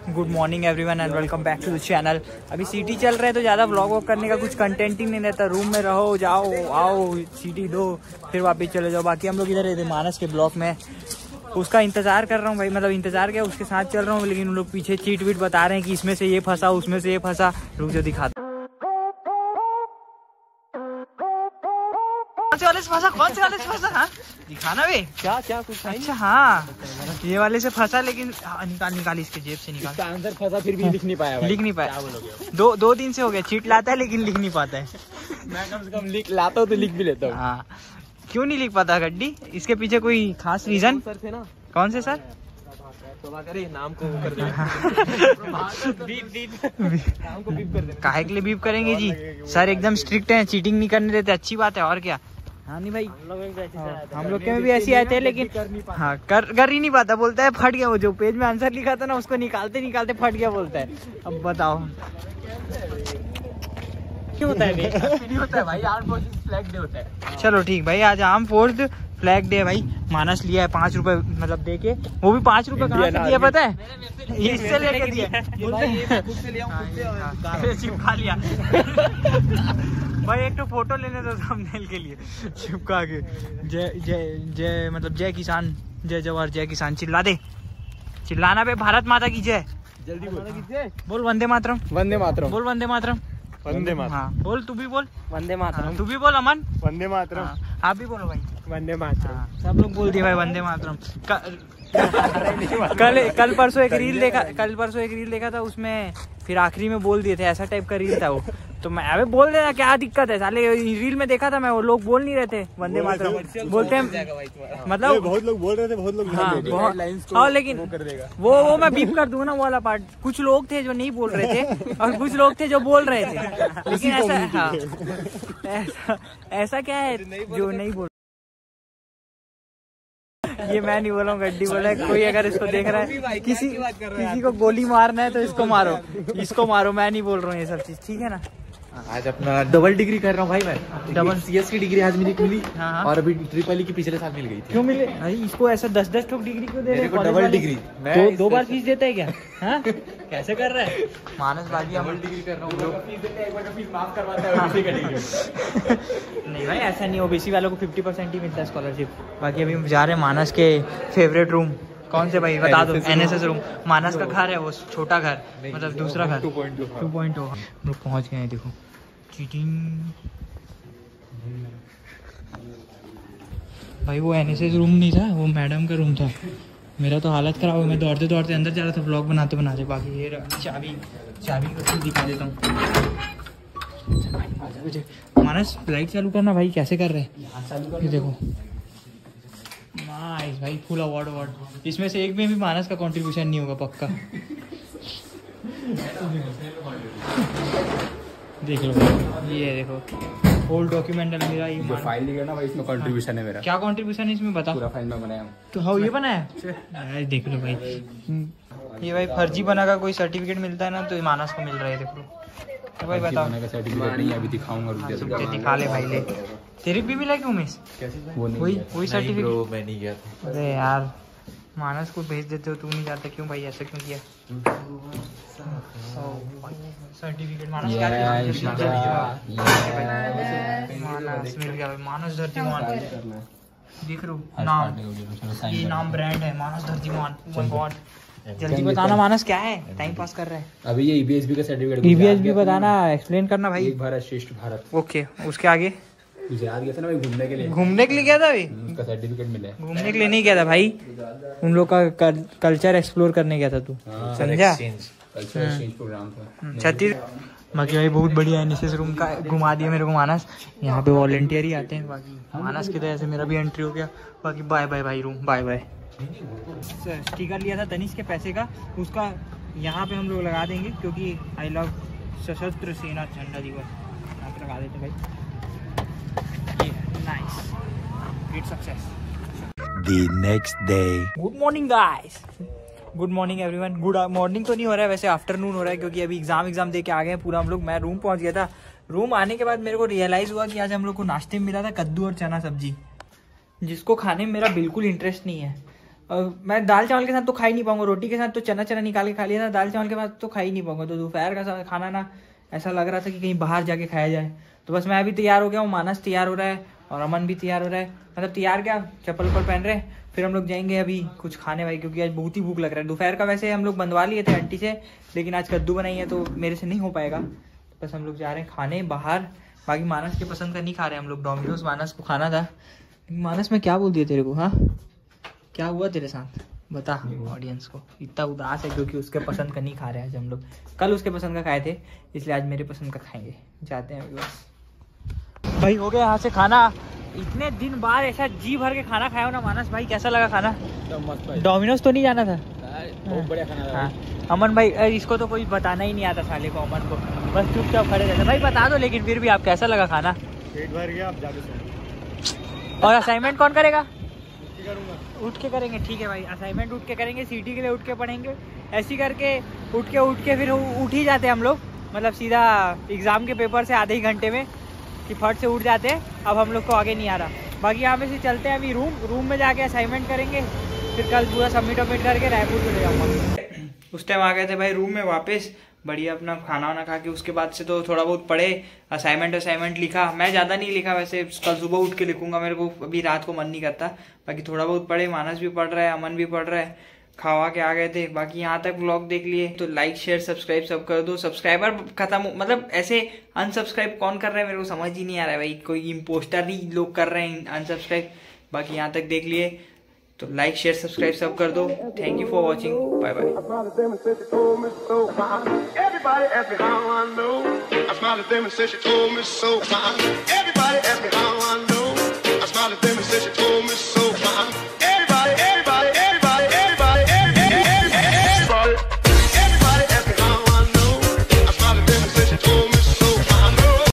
Good morning everyone and welcome back to the channel. अभी CT चल रहा है तो ज़्यादा व्लॉग वॉग करने का कुछ कंटेंट ही नहीं रहता। रूम में रहो, जाओ आओ, सिटी दो, फिर वापस चले जाओ। बाकी हम लोग इधर रहते मानस के ब्लॉक में, उसका इंतजार कर रहा हूँ भाई। मतलब इंतजार क्या, उसके साथ चल रहा हूँ, लेकिन उन लोग पीछे चीट वीट बता रहे हैं कि इसमें से ये फंसा, उसमें से ये फंसा। रुक जो दिखाता कौन से वाले से फंसा। हाँ दिखाना बे, क्या क्या कुछ। अच्छा हाँ ये वाले से फंसा, लेकिन निकाल इसके जेब से निकाल। इसका अंदर फंसा फिर भी लिख नहीं पाया भाई। लिख नहीं पाया, दो दिन से हो गया। चीट लाता है लेकिन लिख नहीं पाता है। मैं कम से कम लिख लाता हूँ तो लिख भी लेता हूँ। हाँ क्यों नहीं लिख पाता गड्डी? इसके पीछे कोई खास रीजन? सर थे ना। कौन से सर? नाम को कर देना। नाम को बीप कर देना। काहे के लिए बीप करेंगे जी? सर एकदम स्ट्रिक्ट हैं, चीटिंग नहीं करने देते। अच्छी बात है और क्या। हाँ नहीं भाई, हम लोग के में भी ऐसे आते हैं, लेकिन हाँ कर ही नहीं पाता। बोलता है फट गया। वो जो पेज में आंसर लिखा था ना, उसको निकालते निकालते फट गया बोलता है। अब बताओ क्यों होता है? नहीं होता है भाई, आर्म फोर्सेस फ्लैग डे होता है। चलो ठीक भाई, आज आर्म फोर्स फ्लैग डे है भाई। मानस लिया है 5 रुपए, मतलब दे के। वो भी 5 रुपए कहाँ से दिया पता है? इससे लेके दिया, चिपका लिया भाई। एक तो फोटो लेने दो थंबनेल के लिए, चिपका के। जय जय जय, मतलब जय किसान, जय जवाहर, जय किसान। चिल्ला दे, चिल्लाना पे। भारत माता की जय। जल्दी बोल वंदे मातरम। वंदे मातरम। बोल वंदे मातरम। वंदे मातरम। हाँ बोल, तू भी बोल वंदे मातरम। तू भी बोल अमन। वंदे मातरम। आप भी बोलो भाई वंदे मातरम। सब लोग बोल दिए भाई वंदे मातरम। कल परसों एक रील देखा था, उसमें फिर आखिरी में बोल दिए थे। ऐसा टाइप का रील था वो। तो मैं अबे बोल देना, क्या दिक्कत है साले। रील में देखा था मैं, वो लोग बोल नहीं रहे थे वंदे मातरम। बोलते हैं मतलब बहुत लोग बोल रहे थे, बहुत लोग हाँ लेकिन वो मैं बीप कर दूंगा ना, वो वाला पार्ट। कुछ लोग थे जो नहीं बोल रहे थे और कुछ लोग थे जो बोल रहे थे। लेकिन ऐसा क्या है जो नहीं बोल। ये मैं नहीं बोल रहा हूँ, गड्डी बोला है। कोई अगर इसको देख रहा है, किसी को गोली मारना है तो इसको मारो। मैं नहीं बोल रहा हूँ ये सब चीज, ठीक है ना। आज अपना डबल डिग्री कर रहा हूँ भाई मैं। डबल CS की डिग्री आज मिली। हाँ। और अभी ट्रिपल की पिछले साल मिल गई थी। क्यों मिले भाई? इसको ऐसा 10-10 ठोक डिग्री क्यों दे रहे हैं? डबल डिग्री मैं दो बार फीस देता है क्या? हाँ कैसे कर रहा है मानस बाजी? डबल डिग्री कर रहा हूँ। एक बार फीस माफ करवाता है। नहीं भाई ऐसा नहीं, ओबीसी वालों को 50% ही मिलता है स्कॉलरशिप। बाकी अभी हम जा रहे हैं मानस के फेवरेट रूम। कौन से भाई बता दो? NSS room. मानस का घर है वो, छोटा घर, मतलब दूसरा घर 2.0। लोग पहुँच गए हैं, देखो। चीटिंग भाई, वो NSS रूम नहीं था, वो मैडम का रूम था। मेरा तो हालत खराब हो, मैं दौड़ते दौड़ते अंदर जा रहा था व्लॉग बनाते बनाते। बाकी ये चाबी को दिखा देता हूँ। मानस लाइट चालू करना भाई, कैसे कर रहे हैं ये देखो। नाइस भाई, फुल अवार्ड। इसमें से एक में भी मानस का कंट्रीब्यूशन नहीं होगा पक्का। देख लो ये देखो, ओल्ड डॉक्यूमेंट मेरा। ये जो फाइल लिखा ना भाई, इसमें कंट्रीब्यूशन है मेरा। क्या कंट्रीब्यूशन है इसमें बता? पूरा फाइल में बनाया। तो हाँ ये बनाया, देख लो भाई। ये भाई फर्जी बना का कोई सर्टिफिकेट मिलता है ना, तो मानस को मिल रहा है। देख लो तो भाई बताओ। सर्टिफिकेट नहीं अभी दिखाऊंगा, दिखा ले भाई। ले तेरी भी मिला क्यों उमेश? वही सर्टिफिकेट मैं नहीं गया था। अरे यार मानस को भेज देते हो, तू नहीं जाता क्यों भाई? ऐसा क्यों किया? सर्टिफिकेट मानस क्या मानस मिल गया भाई। मानस धरतीमान देख रो नाम, ये नाम ब्रांड है मानस धरतीमान। ओह गॉड, जल्दी बताना मानस क्या है? टाइम पास कर रहा है। अभी ये EBSB का सर्टिफिकेट। EBSB बताना, एक्सप्लेन करना भाई। एक भारत श्रेष्ठ भारत। ओके, उसके आगे तुझे याद गया था ना भाई, घूमने के लिए गया था भाई। उसका सर्टिफिकेट मिला है। घूमने के लिए नहीं गया था भाई, उन लोग का कल्चर एक्सप्लोर करने गया था तू, समझा? कल्चर एक्सचेंज प्रोग्राम था छत्तीस। बाकी भाई बहुत बढ़िया NSS रूम का घुमा दिया मेरे को मानस। यहाँ पे वॉलंटियर ही आते हैं। बाकी मानस की तरह से मेरा भी एंट्री हो गया। बाकी बाय बाय भाई रूम, बाय बाय। स्टिकर लिया था तनिष के पैसे का, उसका यहाँ पे हम लोग लगा देंगे, क्योंकि आई लव सशस्त्र सेना झंडा दिवस। यहाँ पे लगा देते भाई। Nice, great success. The next day. Good morning guys, good morning everyone. Good morning तो नहीं हो रहा है वैसे, आफ्टरनून हो रहा है, क्योंकि अभी एग्जाम दे के आ गए हैं पूरा हम लोग। मैं रूम पहुंच गया था। रूम आने के बाद मेरे को रियलाइज हुआ कि आज हम लोग को नाश्ते में मिला था कद्दू और चना सब्जी, जिसको खाने में मेरा बिल्कुल इंटरेस्ट नहीं है। मैं दाल चावल के साथ तो खा ही नहीं पाऊंगा, रोटी के साथ तो चना चना निकाल के खा लिया था, दाल चावल के साथ तो खा ही नहीं पाऊंगा। तो दोपहर का खाना ना ऐसा लग रहा था कि कहीं बाहर जाके खाया जाए। तो बस मैं अभी तैयार हो गया हूँ, मानस तैयार हो रहा है और अमन भी तैयार हो रहा है, मतलब तैयार क्या, चप्पल उप्पल पहन रहे हैं। फिर हम लोग जाएंगे अभी कुछ खाने भाई, क्योंकि आज बहुत ही भूख लग रहा है। दोपहर का वैसे हम लोग बनवा लिए थे आंटी से, लेकिन आज कद्दू बनाई है तो मेरे से नहीं हो पाएगा। बस हम लोग जा रहे हैं खाने बाहर। बाकी मानस के पसंद का नहीं खा रहे हम लोग, डोमिनोज मानस को खाना था। मानस में क्या बोल दिया तेरे को, हाँ क्या हुआ तेरे साथ बता ऑडियंस को। इतना उदास है क्योंकि उसके पसंद का नहीं खा रहे हैं आज हम लोग, कल उसके पसंद का खाए थे, इसलिए आज मेरे पसंद का खाएंगे। जाते हैं बस भाई, हो गया यहाँ से खाना। इतने दिन बाद ऐसा जी भर के खाना खाया हो ना मानस भाई, कैसा लगा खाना? डोमिनोज तो नहीं जाना था? बहुत बढ़िया खाना था। हाँ अमन भाई, इसको तो कोई बताना ही नहीं आता साले को, अमन को बस चुपचाप खड़े रहते। भाई बता दो लेकिन फिर भी आप, कैसा लगा खाना? पेट भर गया, आप जाके सो। और असाइनमेंट कौन करेगा? करूँगा, उठ के करेंगे, ठीक है भाई। असाइनमेंट उठ के करेंगे, सीटी के लिए उठ के पढ़ेंगे, ऐसी करके उठ के फिर उठ ही जाते हम लोग, मतलब सीधा एग्ज़ाम के पेपर से आधे ही घंटे में कि फट से उठ जाते हैं। अब हम लोग को आगे नहीं आ रहा। बाकी यहाँ पे से चलते हैं अभी रूम में जाके असाइनमेंट करेंगे, फिर कल पूरा सबमिट करके रायपुर चले जाऊँगा। उस टाइम आ गए थे भाई रूम में वापस, बढ़िया अपना खाना वाना खा के। उसके बाद से तो थोड़ा बहुत पढ़े, असाइनमेंट लिखा। मैं ज़्यादा नहीं लिखा वैसे, कल सुबह उठ के लिखूंगा, मेरे को अभी रात को मन नहीं करता। बाकी थोड़ा बहुत पढ़े, मानस भी पढ़ रहा है, अमन भी पढ़ रहा है, खावा के आ गए थे। बाकी यहाँ तक व्लॉग देख लिए तो लाइक शेयर सब्सक्राइब सब कर दो। सब्सक्राइबर खत्म, मतलब ऐसे अनसब्सक्राइब कौन कर रहा है मेरे को समझ ही नहीं आ रहा है भाई, कोई इम्पोस्टर ही लोग कर रहे हैं अनसब्सक्राइब। बाकी यहाँ तक देख लिए तो लाइक शेयर सब्सक्राइब सब कर दो। Thank you for watching, bye bye. Everybody ask me how I know. I smiled at them and said she told me so. Everybody ask me how I know. I smiled at them and said she told me so.